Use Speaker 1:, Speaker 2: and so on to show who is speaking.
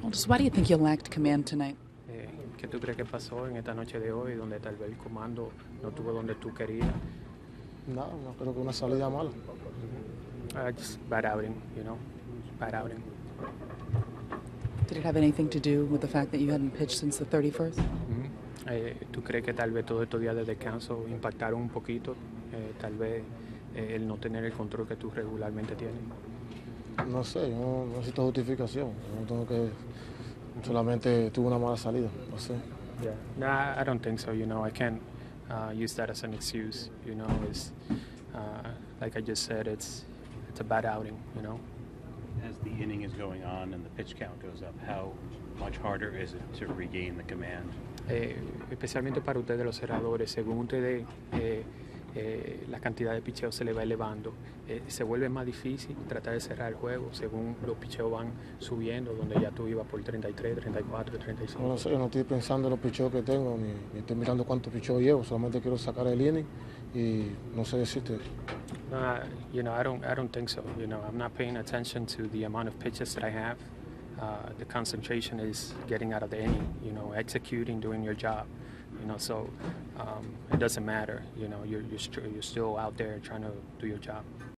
Speaker 1: Just why do you think you lacked command tonight?
Speaker 2: ¿Qué tú crees que pasó en esta noche de hoy, donde tal vez el comando no estuvo donde tú querías?
Speaker 3: No, no creo que una salida mala.
Speaker 2: Just bad outing, bad outing.
Speaker 1: Did it have anything to do with the fact that you hadn't pitched since the 31st?
Speaker 2: ¿Tú crees que tal vez todos estos días de descanso impactaron un poquito? Tal vez el no tener el control que tú regularmente tienes.
Speaker 3: No sé, yo no necesito justificación. Yo no tengo que... Solamente tuve una mala salida, no sé.
Speaker 2: Yeah, no, I don't think so. I can't use that as an excuse. It's like I just said, it's a bad outing.
Speaker 4: As the inning is going on and the pitch count goes up, how much harder is it to regain the command?
Speaker 2: Especialmente para ustedes los cerradores, según ustedes la cantidad de picheos se le va elevando, se vuelve más difícil tratar de cerrar el juego según los picheos van subiendo, donde ya tú ibas por 33, 34, 35.
Speaker 3: No sé, yo no estoy pensando en los picheos que tengo, ni estoy mirando cuántos picheos llevo, solamente quiero sacar el inning y no sé decirte.
Speaker 2: I don't think so. I'm not paying attention to the amount of pitches that I have. The concentration is getting out of the inning, executing, doing your job. So it doesn't matter. You're still out there trying to do your job.